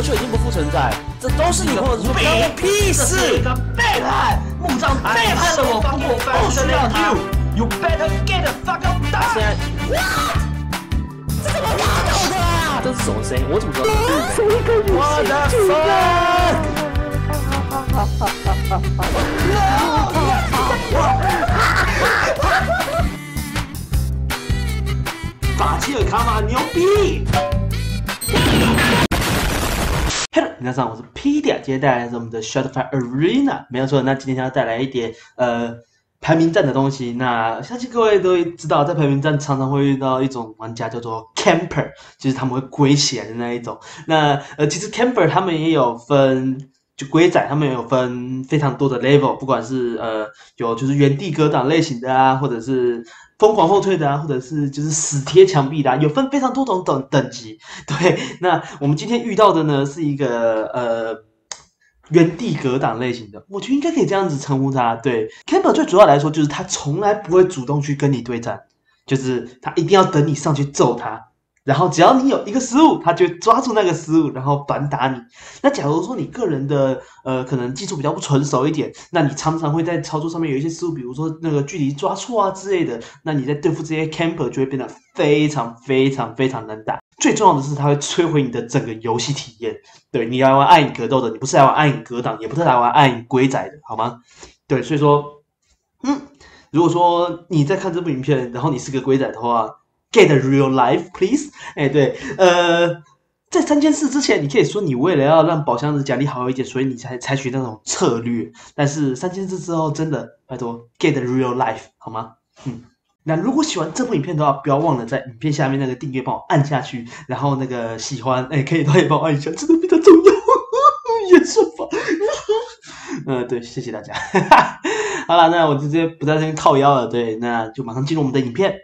国球已经不复存在，这都是你或者说关我屁事！ 这是一个背叛，木杖背叛了我，不需要他。You better get the fuck up down！ 现在，这怎么搞的啊？这是什么声音？我怎么知道这是谁？我的法基尔卡玛牛逼！ Hello， 大家好，我是 Pedia， 今天带来的是我们的 Shutterfly Arena， 没有错。那今天要带来一点排名战的东西。那相信各位都知道，在排名战常常会遇到一种玩家叫做 Camper， 就是他们会归起来的那一种。那其实 Camper 他们也有分。 就龟仔，他们有分非常多的 level， 不管是有就是原地格挡类型的啊，或者是疯狂后退的啊，或者是就是死贴墙壁的啊，有分非常多种等级。对，那我们今天遇到的呢是一个原地格挡类型的，我觉得应该可以这样子称呼他。对 ，Camper 最主要来说就是他从来不会主动去跟你对战，就是他一定要等你上去揍他。 然后只要你有一个失误，他就会抓住那个失误，然后反打你。那假如说你个人的可能技术比较不纯熟一点，那你常常会在操作上面有一些失误，比如说那个距离抓错啊之类的，那你在对付这些 camper 就会变得非常难打。最重要的是，它会摧毁你的整个游戏体验。对，你要玩暗影格斗的，你不是来玩暗影格挡，也不是来玩暗影龟仔的，好吗？对，所以说，如果说你在看这部影片，然后你是个龟仔的话。 Get a real life, please。哎，对，在3件事之前，你可以说你为了要让宝箱子奖励好一点，所以你才采取那种策略。但是3件事之后，真的拜托 get a real life 好吗？那如果喜欢这部影片的话，不要忘了在影片下面那个订阅帮我按下去，然后那个喜欢，可以帮我按一下，真的非常重要。也算吧。对，谢谢大家。好了，那我直接不在这边靠腰了，对，那就马上进入我们的影片。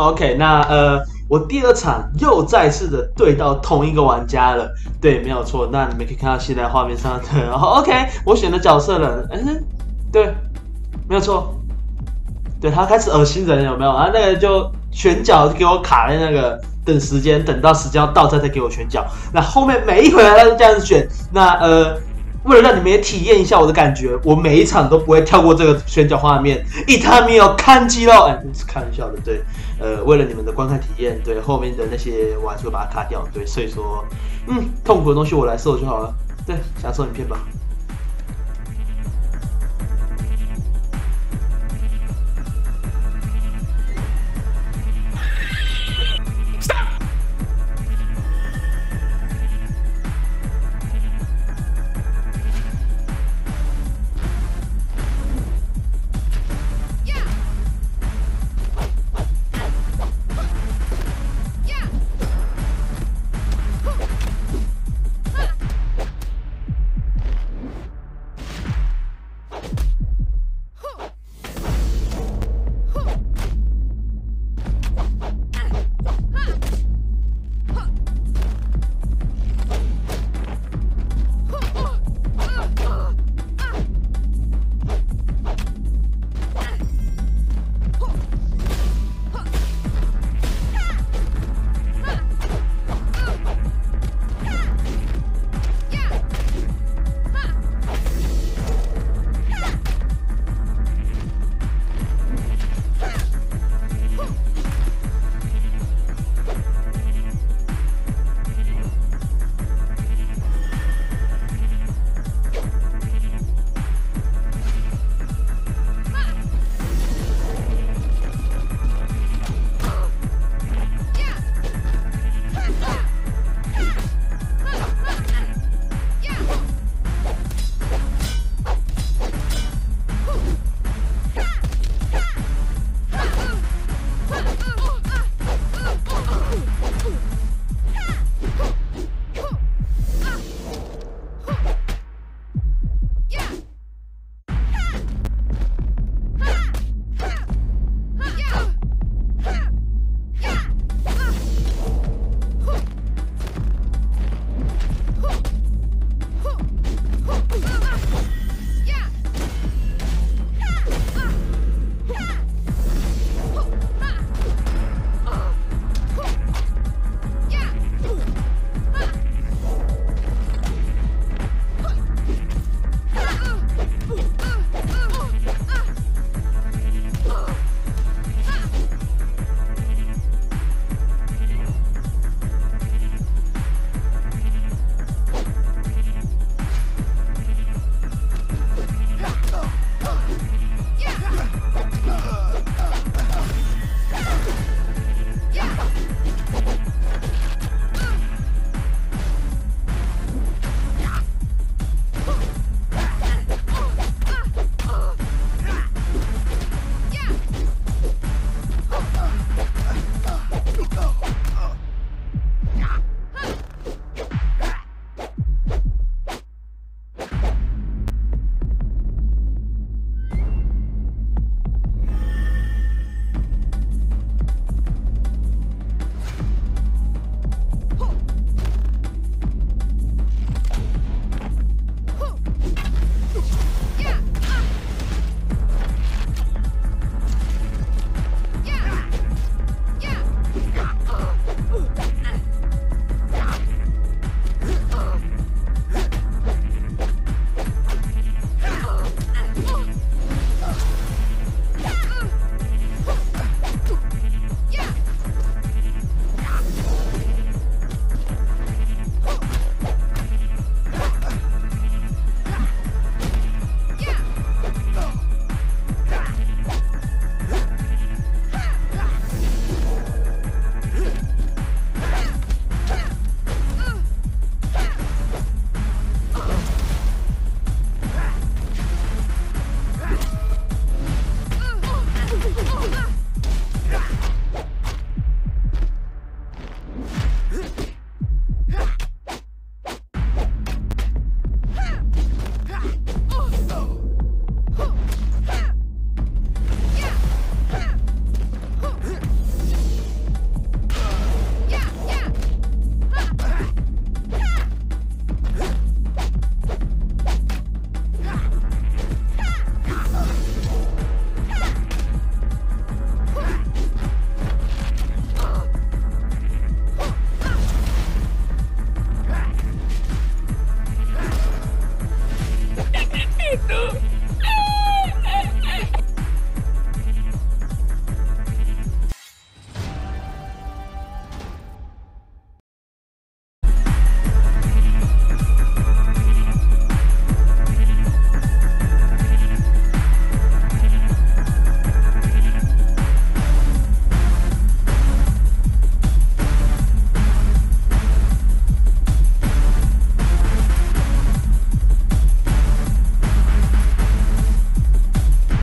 OK， 那我第2场又再次的对到同一个玩家了，对，没有错。那你们可以看到现在画面上的，OK， 我选的角色了，对，没有错，对他开始恶心人有没有？然后那个就选角给我卡在那个等时间，等到时间要到再给我选角。那后面每一回他都这样子选，那为了让你们也体验一下我的感觉，我每一场都不会跳过这个选角画面。一他没有看肌肉，是开玩笑的，对，为了你们的观看体验，对后面的那些我还是会把它卡掉，对，所以说，痛苦的东西我来受就好了，对，享受影片吧。